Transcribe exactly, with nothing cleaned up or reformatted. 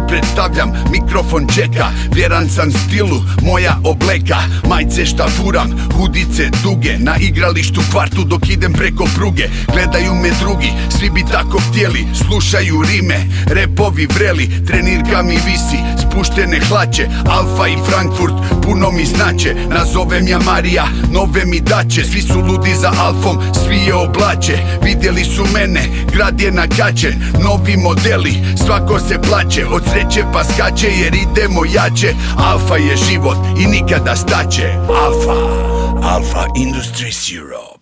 predstavljam, mikrofon čeka. Vjeran sam stilu, moja obleka. Majce šta furam, hudice duge. Na igralištu kvartu dok idem preko pruge. Gledaju me drugi, svi bi tako htjeli. Slušaju rime, repovi vreli. Trenirka mi visi, spuštene hlače. Alfa i Frankfurt puno mi znače. Nazovem ja Marija, nove mi daće. Svi su ludi za Alfom, svi je oblače. Vidjeli su mene, grad je nakačen. Novi modeli, svako se plaće. Od sreće pa skače jer idemo jače. Alfa je život i nikada staće. Alfa, Alfa Industries Europe.